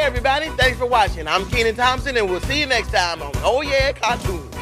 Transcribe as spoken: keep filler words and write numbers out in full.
everybody. Thanks for watching. I'm Keenan Thompson, and we'll see you next time on Oh Yeah Cartoons.